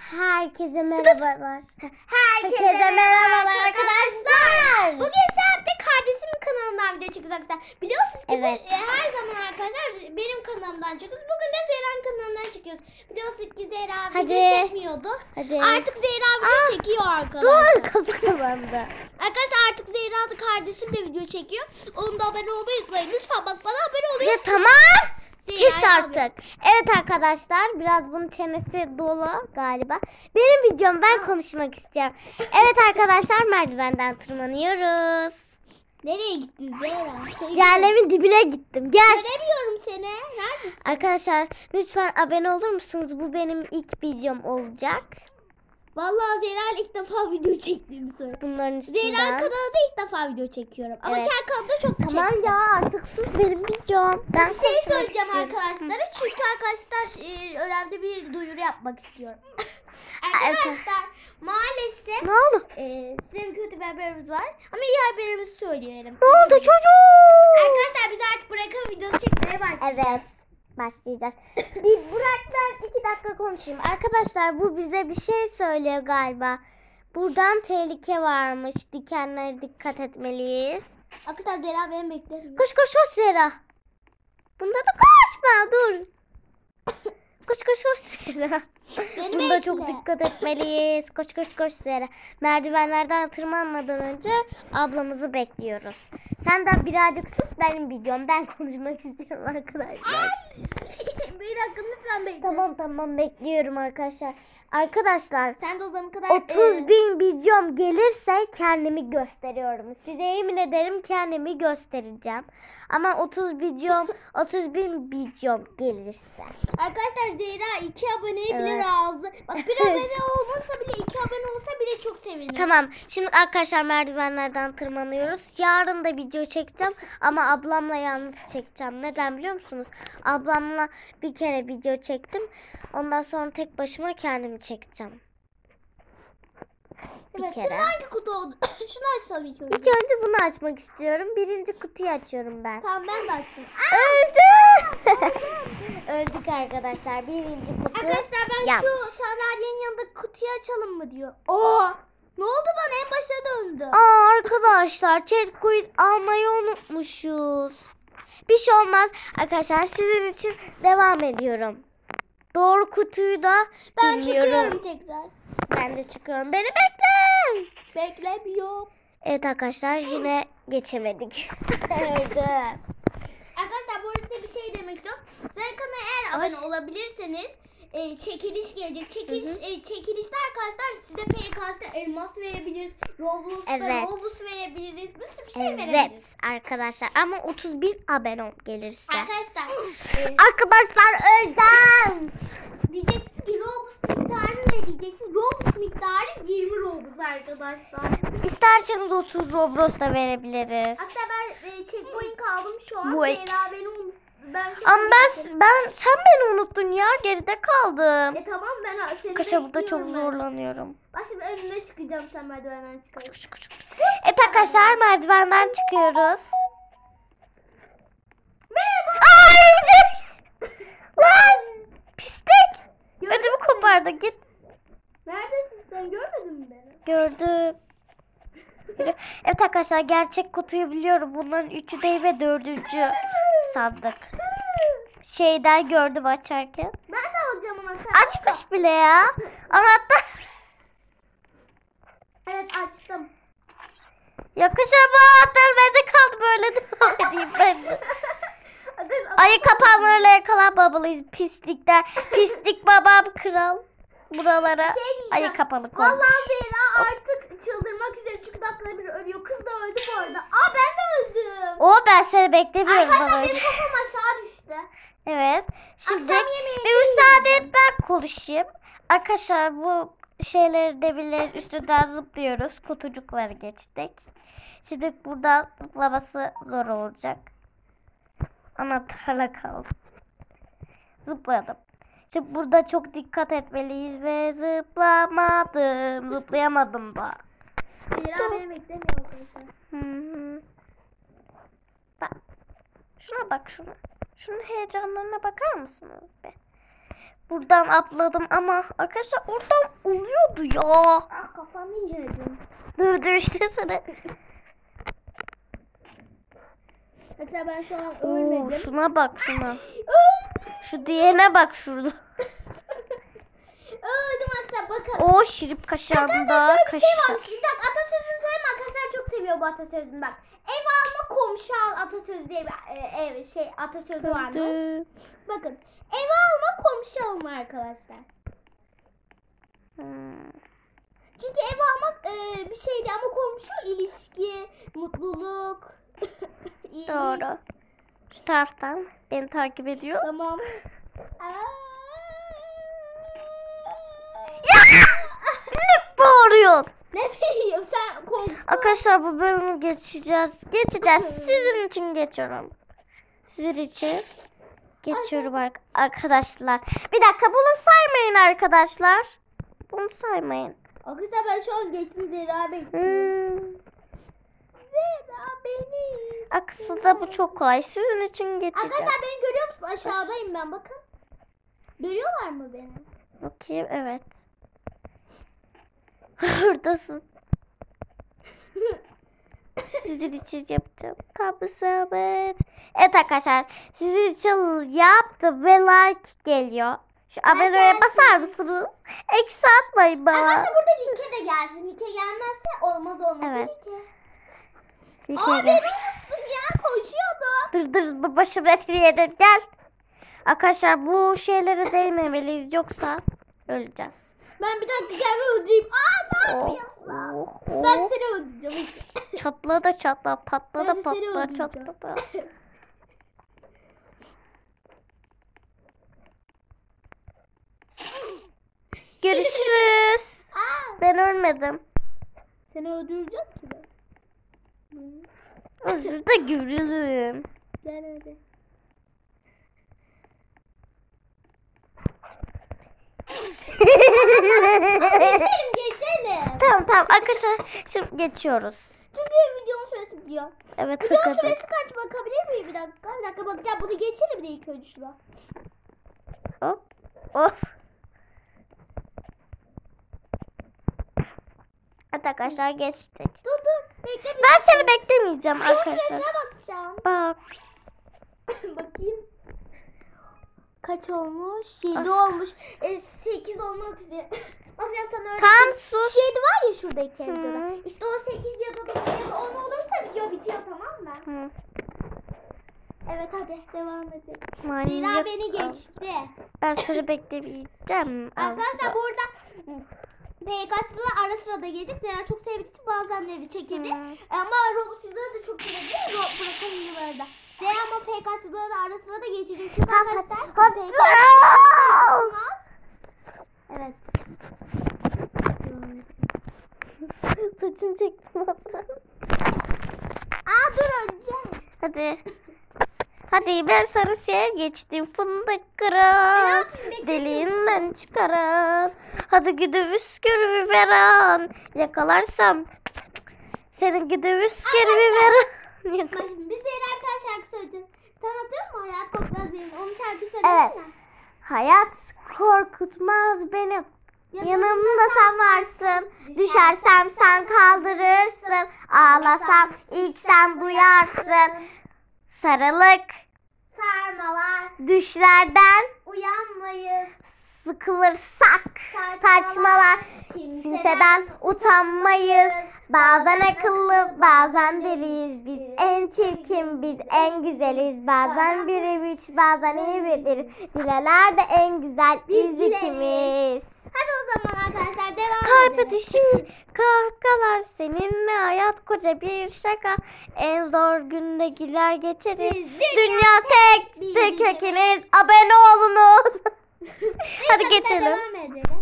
Herkese merhabalar. Herkese merhabalar arkadaşlar. Bugün Serap'te kardeşimin kanalından video çekiyoruz arkadaşlar. Biliyorsunuz ki Evet. her zaman arkadaşlar benim kanalımdan çekiyoruz. Bugün de Zehra'nın kanalından çekiyoruz. Biliyorsunuz ki Zehra video çekmiyordu. Hadi. Artık Zehra video çekiyor arkadaşlar. Dur, kapı kapandı. Arkadaşlar artık Zehra da kardeşim de video çekiyor. Onun da abone olmayı unutmayın. Lütfen bak bana abone olmayı. Ya tamam. Zehra'ya Kes artık. Evet arkadaşlar, biraz bunun çenesi dolu galiba. Benim videom, ben konuşmak istiyorum. Evet arkadaşlar, merdivenden tırmanıyoruz. Nereye gittin Zehra? Cehennemin dibine gittim. Gel. Göremiyorum seni. Neredesin? Arkadaşlar lütfen abone olur musunuz? Bu benim ilk videom olacak. Vallahi Zehra ilk defa video çektiğimi söylüyor. Bunların üstünden. Zehra'nın kanalında ilk defa video çekiyorum. Ama Evet. kendi kanalında çok Tamam çektim. ya, artık sus, benim videom. Ben Bir şey konuşmak söyleyeceğim istiyorum. arkadaşlara. Çünkü arkadaşlar önemli bir duyuru yapmak istiyorum. Evet. Arkadaşlar maalesef Ne oldu? size bir kötü bir haberimiz var. Ama iyi haberimizi söyleyelim. Ne oldu çocuğum? Arkadaşlar biz artık bırakın videosu çekmeye başlayacağız. Evet. Başlayacağız. Bir Burak, ben 2 dakika konuşayım. Arkadaşlar bu bize bir şey söylüyor galiba. Buradan tehlike varmış. Dikenlere dikkat etmeliyiz. Arkadaşlar Zehra beni beklemiyor. Koş koş koş Zehra. Bunda da koşma, dur. Koş koş koş Zehra. Beni Bunda bekle. çok dikkat etmeliyiz. Koş koş koş Zehra. Merdivenlerden tırmanmadan önce ablamızı bekliyoruz. Sen de birazcık sus, benim videom. Ben konuşmak istiyorum arkadaşlar. Bir dakika lütfen bekle. Tamam bekliyorum arkadaşlar. Arkadaşlar Sen de o zamana kadar 30.000 videom gelirse kendimi gösteriyorum. Size yemin ederim kendimi göstereceğim. Ama 30.000 videom gelirse. Arkadaşlar Zehra 2 aboneye bile Evet. razı. Bak bir abone olmasa bile 2 abone olsa bile çok sevinirim. Tamam. Şimdi arkadaşlar merdivenlerden tırmanıyoruz. Yarın da video çekeceğim ama ablamla yalnız çekeceğim. Neden biliyor musunuz? Ablamla bir kere video çektim. Ondan sonra tek başıma kendimi çekeceğim. Bir Evet, kere. şimdi hangi kutu oldu? Şunu açalım ilk önce. İlk önce bunu açmak istiyorum. Birinci kutuyu açıyorum ben. Tamam ben de açtım. Öldü. Öldük arkadaşlar. Birinci kutu. Arkadaşlar ben yanlış. şu sandalyenin yanındaki kutuyu açalım mı diyor. Oo! Ne oldu bana, en başa döndü. Aa, arkadaşlar checkpoint almayı unutmuşuz. Bir şey olmaz. Arkadaşlar sizin için devam ediyorum. Doğru kutuyu da Ben bilmiyorum. çıkıyorum tekrar. Ben de çıkıyorum. Beni bekle. Beklemiyorum. Evet arkadaşlar, yine geçemedik. Öldü. Arkadaşlar bu arada size bir şey demek istiyorum. Zarkan'a eğer abone olabilirseniz çekiliş gelecek. Çekilişte arkadaşlar size PKS'de elmas verebiliriz. Roblox'ta Evet. Robux verebiliriz. Bir sürü şey Evet verebiliriz. arkadaşlar, ama 30.000 abone gelirse. Arkadaşlar Arkadaşlar öldüm. diyeceksiniz ki Robux miktarı ne diyeceksiniz? Robux miktarı 20 Robux arkadaşlar. İsterseniz 30 Roblox da verebiliriz. Hatta ben checkpoint kaldım şu an. Bu ek. Zehra beni ben Ama sen beni unuttun ya, geride kaldım. tamam ben seni Arkadaşlar burada çok bekliyorum ben. zorlanıyorum. Bak şimdi önüne çıkacağım, sen merdivenden çıkarsın. Evet arkadaşlar, merdivenden çıkıyoruz. Merhaba. Aa, örümcek! Lan pislik. Ödümü kopardı, git. Neredesin sen, görmedin mi beni? Gördüm. Yürü. Evet arkadaşlar, gerçek kutuyu biliyorum. Bunların 3'ü değil ve 4. sandık. Şeyden gördüm açarken. Ben de alacağım onu. Açmış bile ya. Anahtar. Evet açtım. Yakışır bu anahtar bende kaldı, böyle devam edeyim ben de. Ayı kapanlarıyla yakalanmamalıyız pislikler. Pislik babam kral. Buralara Şey diyeceğim. ayı kapalı koy. Vallahi Zehra artık çıldırmak üzere çünkü dakikada bir ölüyor. Kız da öldü bu arada. Aa ben de öldüm. Ben seni beklemiyorum Arkadaşlar bana. benim kafam aşağı düştü. Evet. Şimdi Akşam yemeği bir müsaade et, ben konuşayım. Arkadaşlar bu şeyleri, demirlerin üstünden zıplıyoruz. Kutucukları geçtik. Şimdi buradan zıplaması zor olacak. Anahtarla kaldım. Zıpladım. Şimdi burada çok dikkat etmeliyiz ve zıplamadım. Zıplayamadım da. Zehra beni beklemiyor arkadaşlar. Hı. Bak. Şuna bak şuna. Şunun heyecanlarına bakar mısınız be? Buradan atladım ama arkadaşlar oradan oluyordu ya. Ah, kafamı inceledim. Dur işte sana. Mesela ben şu an Oo, ölmedim. şuna bak şuna. Öldüm. Şu diğerine bak şurada. Öldüm arkadaşlar, bakın. O şirip kaşığında Arkadaşlar şöyle bir şey kaşık. varmış. Bir dakika, atasözünü söyleyeyim mi? Arkadaşlar çok seviyor bu atasözünü bak. Ev alma komşu al atasözü diye bir atasözü varmış. Bakın, ev alma komşu alma arkadaşlar. Çünkü ev almak bir şeydi ama komşu ilişki, mutluluk. iyilik. Doğru. Şu taraftan beni takip ediyor. Tamam. Ne bağırıyorsun? Ne bileyim, sen korktun. Arkadaşlar bu bölümü geçeceğiz. Sizin için geçiyorum. Sizin için geçiyorum arkadaşlar. Bir dakika, bunu saymayın arkadaşlar. Bunu saymayın. Arkadaşlar ben şu an geçtim Zehra bekliyorum. Zehra beni. Aslında bu çok kolay. Sizin için geçeceğim. Arkadaşlar beni görüyor musun? Aşağıdayım ben, bakın. Görüyorlar mı beni? Bakayım, evet. Buradasın. Sizin için yapacağım. Tabii sabit. Evet arkadaşlar, sizin için yaptım ve like geliyor. Şu aboneye basar mısınız? Eksi atmayın bana. Arkadaşlar burada Like de gelsin. Like gelmezse olmaz Evet. Like. Like Aa, gel. beni unuttum ya, konuşuyordu. Dur başım etkileyelim, gel. Arkadaşlar bu şeylere değmemeliyiz, yoksa öleceğiz. Ben bir dakika kendimi öldüreyim. Aa, ne yapıyorsun? Ben seni öldüreceğim. Çatla da çatla, patla Ben da de seni patla, öldüreceğim. çatla da. Görüşürüz. Aa, Ben ölmedim. seni öldüreceğim ki ben. Özür de görürüm. Gel hadi. Geçelim. Tamam arkadaşlar, şimdi geçiyoruz. Çünkü videonun süresi bitiyor. Evet, Videonun hakikaten. süresi kaç, bakabilir miyim? Bir dakika bakacağım. Bunu geçelim de ilk önce şuna. Hop. Of. Evet arkadaşlar, geçtik. Dur. Bekle bir Ben seni beklemeyeceğim Videonun arkadaşlar. süresine bakacağım. Bak. Bakayım. Kaç olmuş? 7 Az- olmuş. 8 olmak üzere. Bak ya sana öyle. Tam sus. 7 var ya şuradaki videoda. Hı. İşte o 8 ya da 9 ya da 10 olursa video bitiyor, tamam mı? Hı. Evet, hadi devam edelim. Zira Manyak. beni geçti. Ben seni beklemeyeceğim. Arkadaşlar burada PKS'la ara sıra da gelecek. Zira çok sevdiği için bazenleri çekelim. Ama Roblox videoları da çok sevebilir. Bırakın videoları da. Zira ama PKS'la da ara sıra da geçecek. Çünkü arkadaşlar evet. Saçını çektim. Aa, dur önce. Hadi. Hadi, ben sarısıya geçtim. Fındık kıran. Bekle. Deliğinden çıkaran. Hadi güdüvüs görü biberan. Yakalarsam senin güdüvüs görü biberan. Bak şimdi biz Zehra bir tane şarkı söyleyeceğiz. Tanıtıyor mu Hayat Korkmaz Beni? Onun şarkı söylesene. Evet. Hayat korkutmaz beni. Yanımda sen varsın. Düşersem sen kaldırırsın. Ağlasam ilk sen duyarsın. Sarılık Sarmalar. düşlerden Uyanmayız. sıkılırsak saçmalar. Kimseden utanmayız. Bazen akıllı, bazen deliyiz. Biz en çirkin, biz en güzeliz. Bazen biri üç, bazen ibretiriz. Dilelerde en güzel biz ikimiz. Hadi o zaman arkadaşlar devam Kalp edelim. atışı, kahkahalar, seninle hayat koca bir şaka. En zor günde güler geçeriz. Dünya tek ikiniz. Abone olunuz. Hadi Neyse, geçelim. Devam edelim.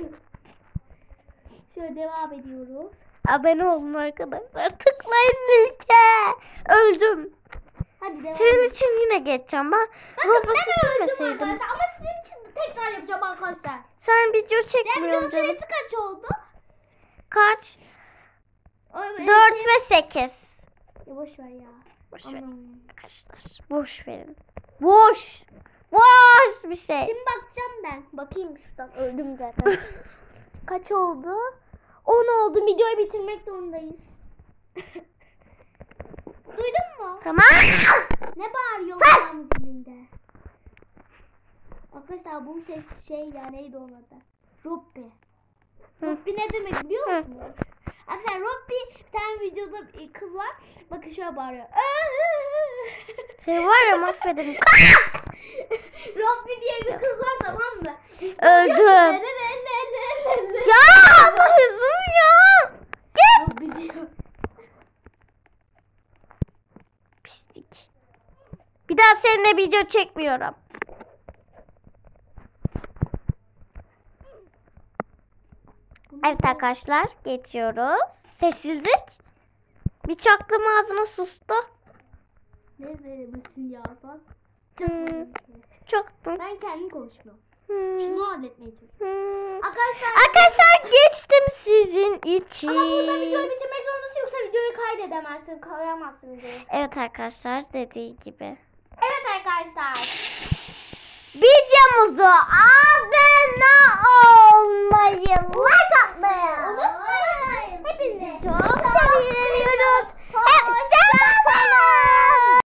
Şöyle devam ediyoruz. Abone olun arkadaşlar. Tıklayın linke. Öldüm. Hadi devam Sizin edelim. için yine geçeceğim. Ben Bakın Roblox'u ben öldüm silmeseydim. arkadaşlar ama sizin için tekrar yapacağım arkadaşlar. Sen video Sen videonun çekmiyorsun canım. süresi kaç oldu? Kaç? O, 4 ve 8. Ya boş ver ya. Boş ver Aman. arkadaşlar. Boş verin. Boş. Boş bir şey. Şimdi bakacağım ben. Bakayım şuradan. Öldüm zaten. Kaç oldu? 10 oldu. Videoyu bitirmek zorundayız. Duydun mu? Tamam. Ne bağırıyorsun lan dibinde? Arkadaşlar bu ses şey ya, neydi onun adı? Robby. Robby ne demek biliyor musunuz? Arkadaşlar Robby, bir tane videoda kız var. Bakın şöyle bağırıyor. Seni var ya mahvederim. Robby diye bir kız var, tamam mı? Öldüm. Ya sözüm ya. Robby diyor. Pislik. Bir daha seninle video çekmiyorum. Evet arkadaşlar geçiyoruz. Sessizlik. Bir çaktım ağzına sustu. Ne verebilirsin ya sen? Çaktım. Ben kendim konuşmuyorum. Şunu halletmeye çalışıyorum. Arkadaşlar geçtim sizin için. Ama burada videoyu bitirmek zorundasın, yoksa videoyu kaydedemezsin, koyamazsın videoyu. Evet arkadaşlar dediği gibi. Evet arkadaşlar. Videomuzu abone olmayı, like atmayı